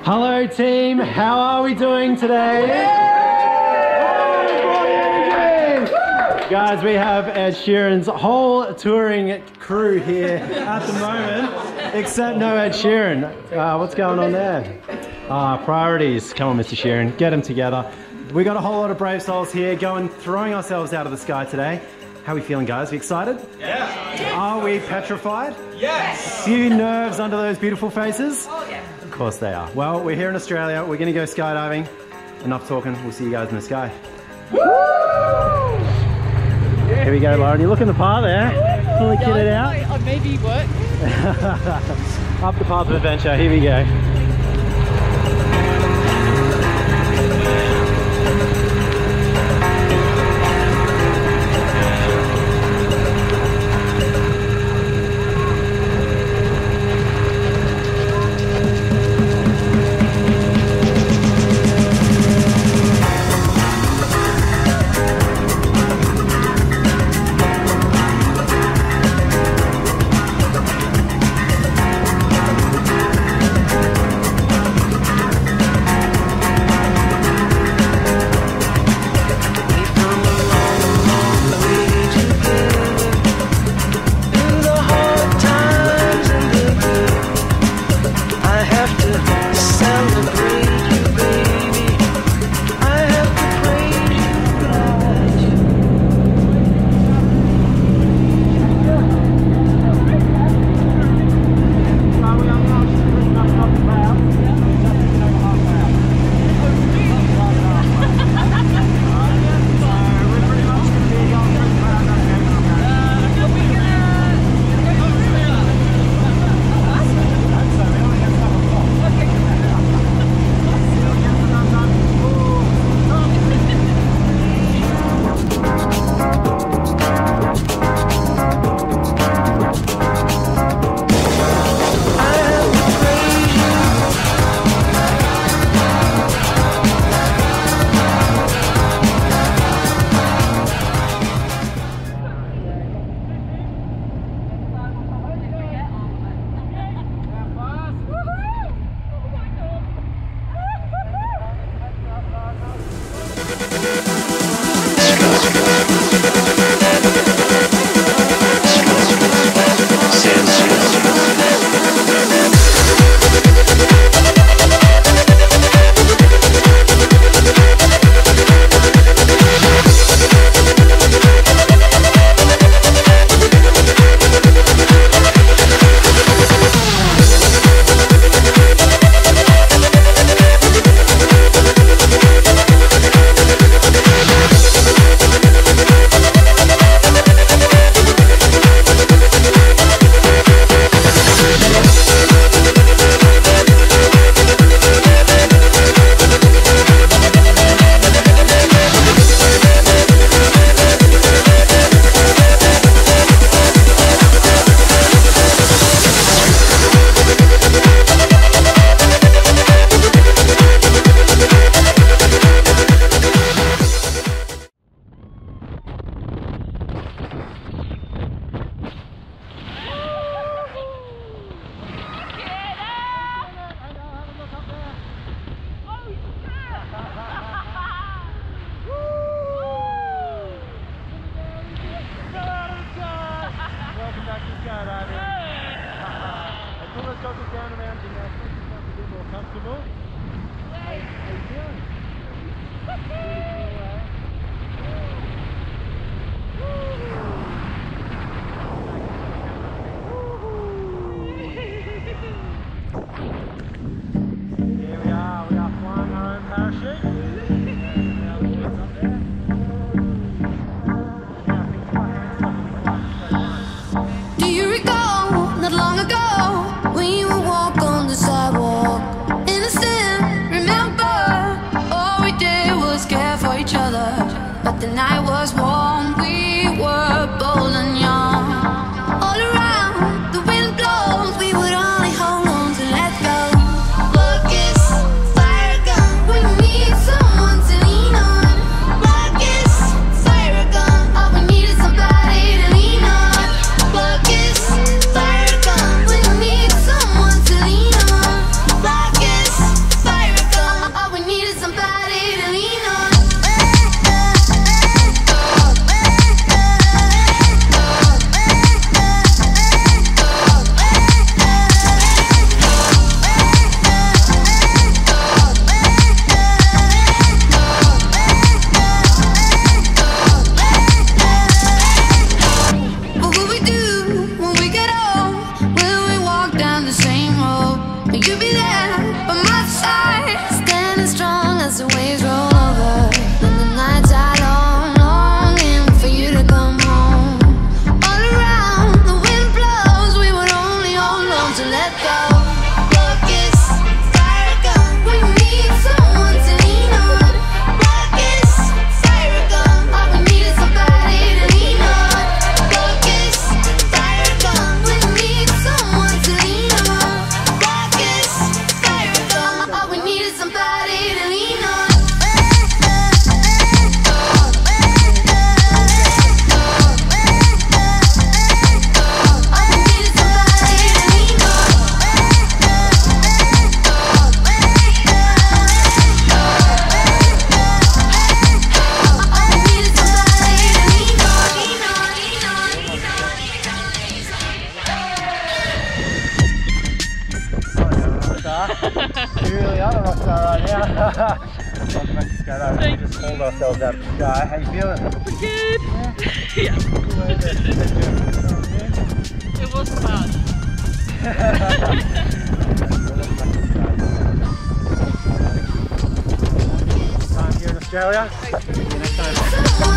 Hello team, how are we doing today? Guys, we have Ed Sheeran's whole touring crew here at the moment, except no Ed Sheeran. What's going on there? Priorities. Come on, Mr. Sheeran, get them together. We got a whole lot of brave souls here throwing ourselves out of the sky today. How are we feeling, guys? We excited? Yeah. Are we petrified? Yes. Few nerves under those beautiful faces? Oh, yeah. Of course they are. Well, we're here in Australia. We're going to go skydiving. Enough talking. We'll see you guys in the sky. Woo! Here we go, Lauren. You're looking the part there. Fully kitted out. Maybe work. Up the path of adventure. Here we go. But the night was warm, we were to let go. Focus, fire gun, we need someone to lean on. Focus, fire gun, all we need is somebody to lean on. Focus, fire gun, we need someone to lean on. Focus, fire gun, all we need is somebody to lean on. We really are the rock star right now. Welcome back to Skate Over. We just hauled ourselves out of the sky. How you feeling? Good. Yeah. It was fun. Time here in Australia. See you next time.